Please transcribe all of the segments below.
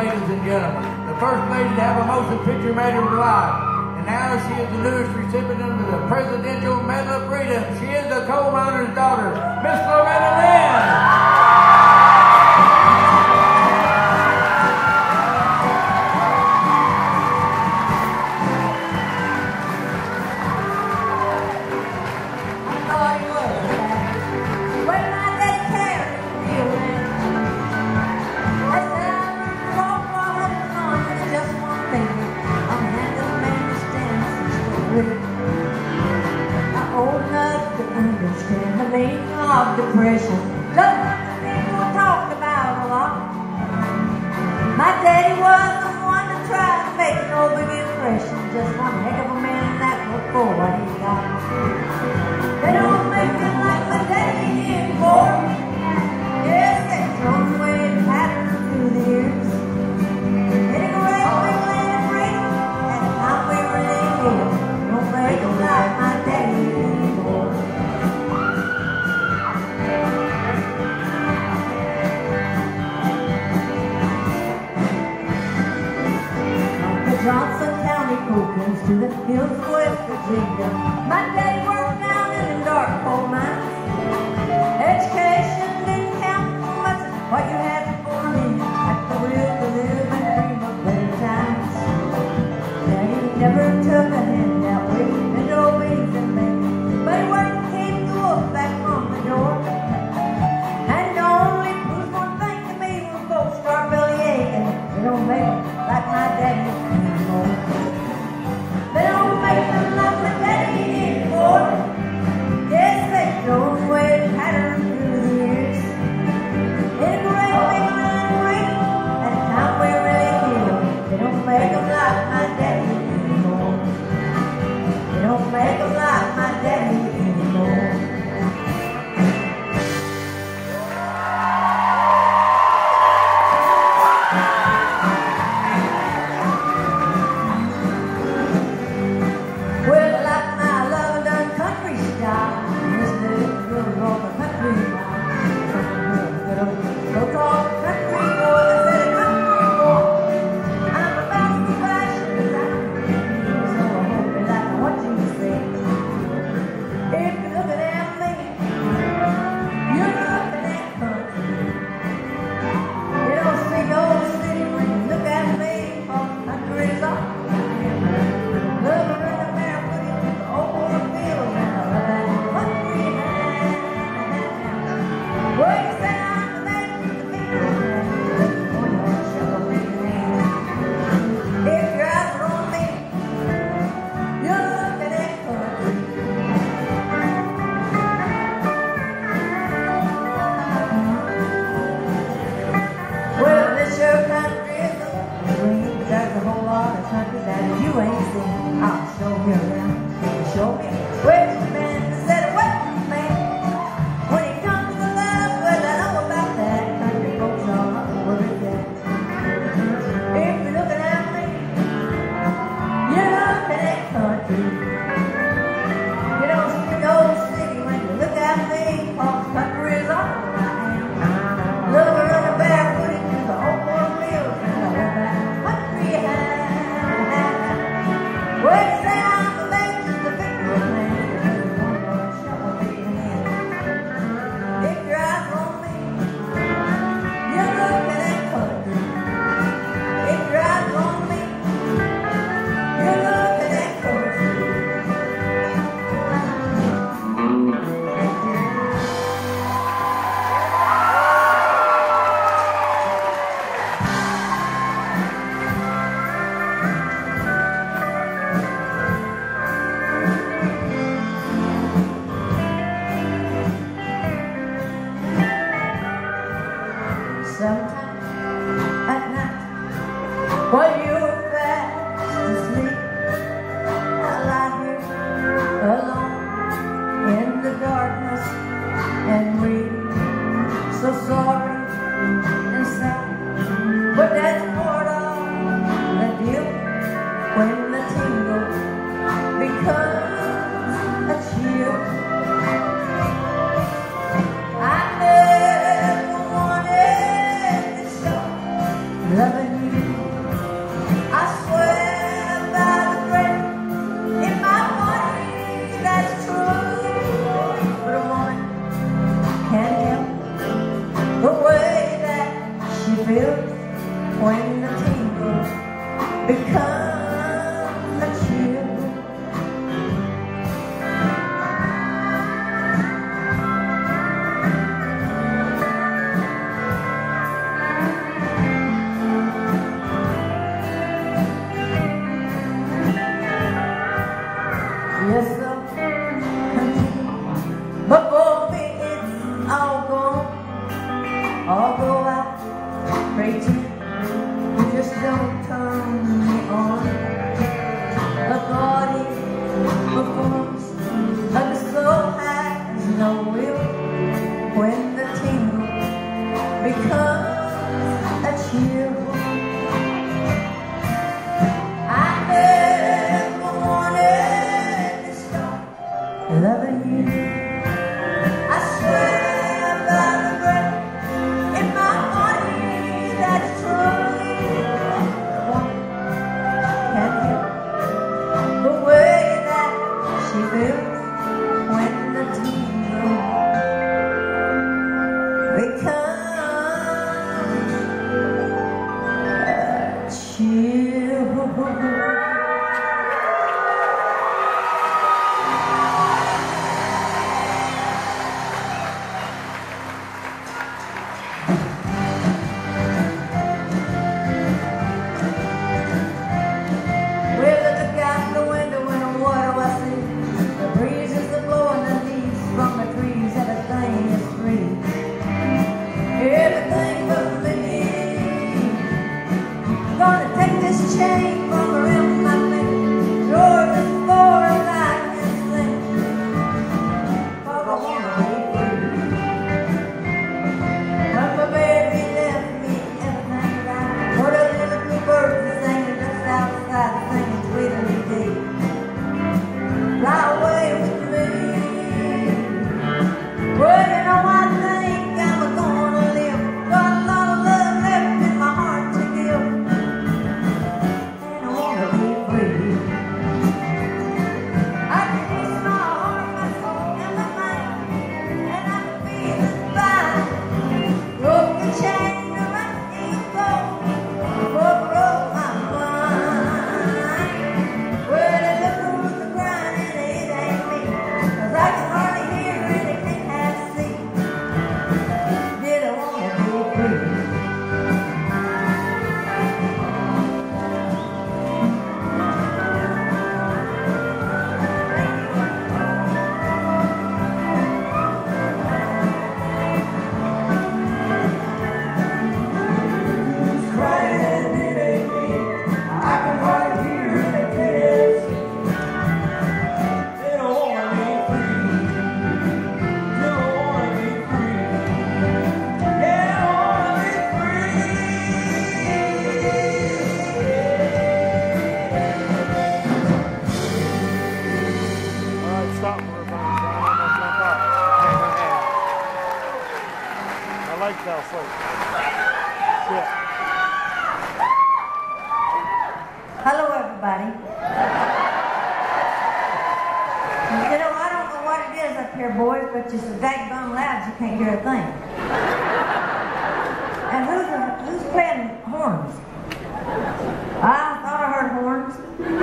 ladies and gentlemen. The first lady to have a motion picture made of her life. And now she is the newest recipient of the Presidential Medal of Freedom. She is the coal miner's daughter, Miss Loretta Lynn. Depression. Look, people talked about a lot. My daddy was the one to try to make no big impression. Just one heck of a man that looked for what he got. They don't make him like my daddy anymore. Yes, they throw away the pattern through the years. Getting away with land free, and how we really feel. Don't make him like my daddy anymore. Johnson County coal comes to the hills of West Virginia. My daddy worked down in the dark coal mines. Education didn't count for much what you had before me. At the will to live and dream of better times. Daddy never took a handout with and no beans and bacon. But he worked and kept the wolf back from the door. And the only proves one thing to me when folks start belly aching. They don't make it like my daddy. They don't make them like my daddy anymore. Yes, they throw away the pattern through the years. In great big line great, and how we really feel. They don't make them like my daddy anymore. They don't make them like my daddy anymore. I never wanted feels when the tingle becomes a chill. Yes, sir. But for me, it's all gone. Although I pray to you, just don't turn me on. The body performs like the soul has no will when the tingle becomes a chill. I never wanted to stop loving you. I swear by the breath in my body that's truly one can feel the way that she feels when the tingle becomes a chill. Gonna take this chain from around my neck, Lord, as far as I can sing, 'cause I wanna be free. When my baby left me, everything right. What a little blue bird is singing just outside, singing sweetly deep. Fly away with me. Well, you know I think I'm gonna live. Got a lot of love left in my heart to give. I like that float. Yeah. Hello, everybody. You know, I don't know what it is up here, boys, but you're so daggone loud you can't hear a thing. And who's playing horns? I thought I heard horns.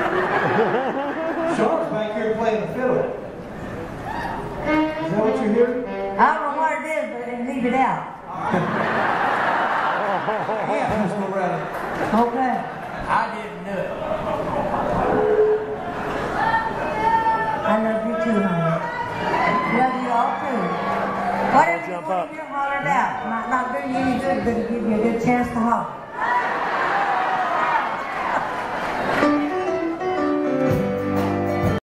Sean's back here playing the fiddle. Is that what you hear? I don't know what it is, but then leave it out. Yeah, Miss Loretta. Okay. I didn't do it. I love you too, honey. Love you all too. Whatever you want to hear, holler it out. Might not do you any good, but it'll give you a good chance to holler.